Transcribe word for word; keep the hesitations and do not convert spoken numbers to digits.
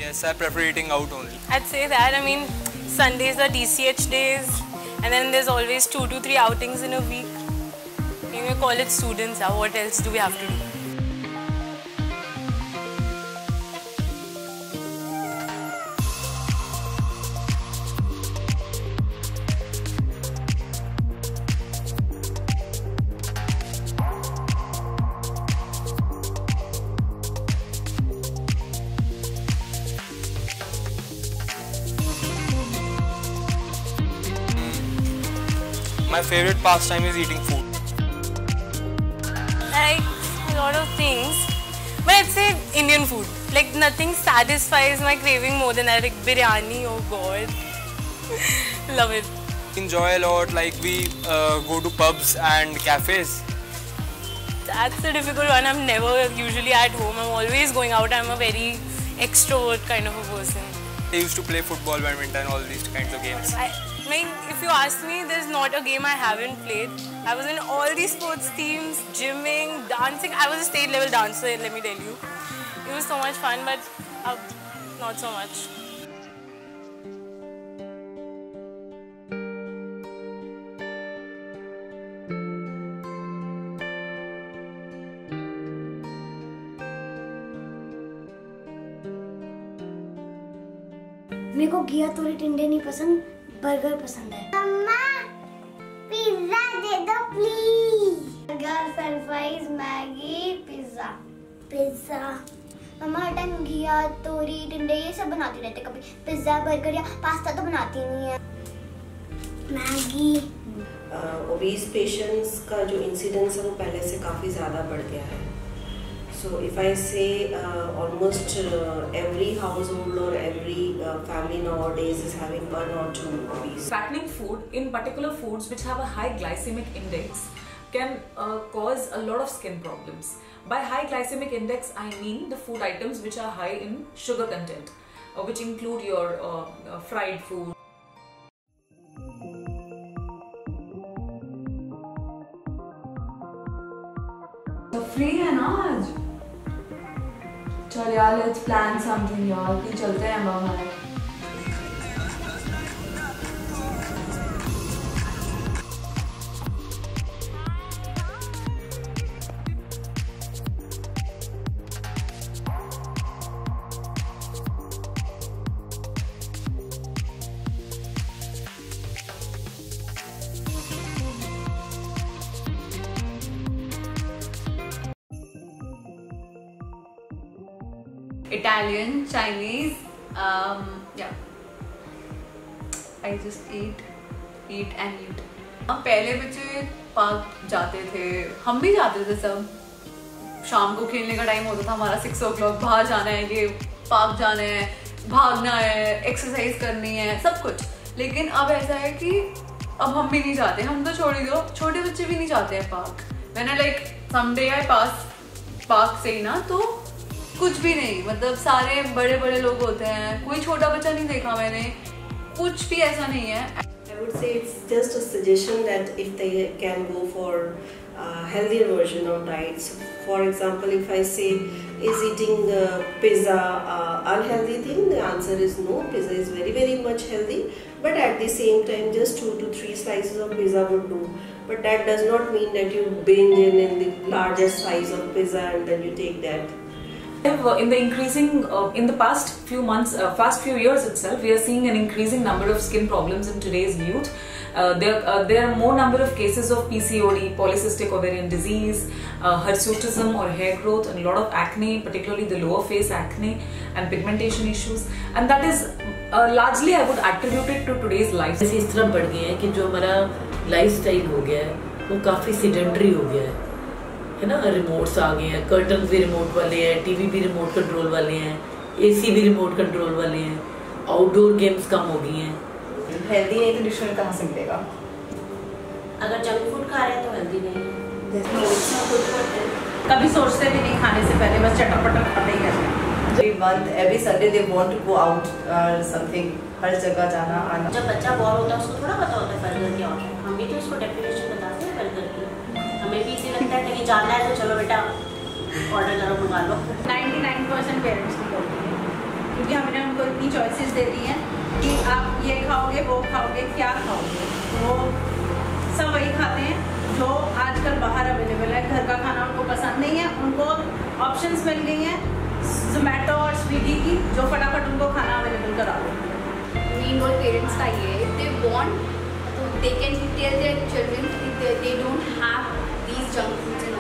Yes, I prefer eating out only. I'd say that. I mean, Sundays are D C H days, and then there's always two to three outings in a week. You know, college students, uh, what else do we have to do? My favorite pastime is eating food. I like a lot of things, but I'd say Indian food. Like nothing satisfies my craving more than that. Like biryani, oh god, love it. Enjoy a lot, like we uh, go to pubs and cafes. That's a difficult one. I'm never usually at home. I'm always going out. I'm a very extrovert kind of a person. I used to play football, badminton, all these kinds of games. I, I mean, if you ask me, there's not a game I haven't played. I was in all these sports teams, gymming, dancing. I was a state level dancer, let me tell you. It was so much fun, but uh, not so much. मेरे को घिया तोरी टिंडे नहीं पसंद, burger पसंद है। मम्मा, pizza दे दो please. Burger, french fries, Maggi, pizza. Pizza. मम्मा हर टाइम घिया तोरी टिंडे ये सब बनाती रहते, कभी पिज़्ज़ा बर्गर या पास्ता तो बनाती नहीं है। मैगी। ओबीज पेशेंट्स का जो इंसिडेंस है वो पहले से काफ़ी ज़्यादा बढ़ गया है। So if I say uh, almost uh, every household or every uh, family nowadays is having one or two obese. Fattening food, in particular foods which have a high glycemic index, can uh, cause a lot of skin problems. By high glycemic index, I mean the food items which are high in sugar content, uh, which include your uh, uh, fried food. So free है ना आज? चल यार, let's plan something यार, कि चलते हैं बाहर। Italian, Chinese, um, yeah. I just eat, eat and eat. पहले बच्चे पार्क जाते थे, हम भी जाते थे सब। शाम को खेलने का टाइम होता था हमारा सिक्स ओ क्लॉक, बाहर जाना है, ये पार्क जाना है, भागना है, एक्सरसाइज करनी है, सब कुछ। लेकिन अब ऐसा है कि अब हम भी नहीं जाते, हम तो छोड़ ही दो, छोटे बच्चे भी नहीं जाते हैं पार्क। मैंने like someday I pass park से ही ना, तो कुछ भी नहीं, मतलब सारे बड़े बड़े लोग होते हैं, कोई छोटा बच्चा नहीं देखा मैंने, कुछ भी ऐसा नहीं है। I would say it's just a suggestion that if they can go for a healthier version of diets. For example, if I say, is eating the pizza uh, unhealthy thing? The answer is no. Pizza is very very much healthy, but at the same time, just two to three slices of pizza would do. But that does not mean that you binge in, in the largest size of pizza and then you take that. In the increasing, uh, in the past few months, uh, past few years itself, we are seeing an increasing number of skin problems in today's youth. Uh, there, uh, there are more number of cases of P C O D, polycystic ovarian disease, uh, hirsutism or hair growth, and a lot of acne, particularly the lower face acne and pigmentation issues. And that is uh, largely I would attribute it to today's life. इस तरह बढ़ गए हैं कि जो हमारा lifestyle हो गया है वो काफ़ी सेडेंटरी हो गया है, है ना। रिमोट्स आ गए हैं, कर्टन भी रिमोट वाले हैं, टीवी भी रिमोट कंट्रोल वाले हैं, एसी भी रिमोट कंट्रोल वाले हैं, आउटडोर गेम्स कम हो गई हैं। हेल्दी नहीं तो न्यूट्रिशन कहाँ से मिलेगा? अगर जंक फूड खा रहे हैं तो हेल्दी नहीं है। कभी सोचते भी नहीं खाने से पहले, बस चटपटा खाते ही रहते हैं। Every month, every Sunday they want to go out or something, हर जगह जाना आना। जब बच्चा बोर होता है उसको थोड़ा पता होता है बर्गर क्या होता है, हम भी तो उसको डेफिनेशन बताते हैं बर्गर की। हमें भी इसी लगता है कि जाना है तो चलो बेटा ऑर्डर करो, मंगा लो। निन्यानवे परसेंट पेरेंट्स नहीं करते हैं, क्योंकि हमने इतनी चॉइसेस देती हैं कि आप ये खाओगे, वो खाओगे, क्या खाओगे, वो सब वही खाते हैं जो आजकल बाहर अवेलेबल है। घर का खाना उनको पसंद नहीं है, उनको ऑप्शंस मिल गई हैं जोमेटो और स्विगी की, जो फटाफट उनको खाना अवेलेबल करा दो। मेन रोल पेरेंट्स का ये है, they want, they can tell their children they don't have these junk foods in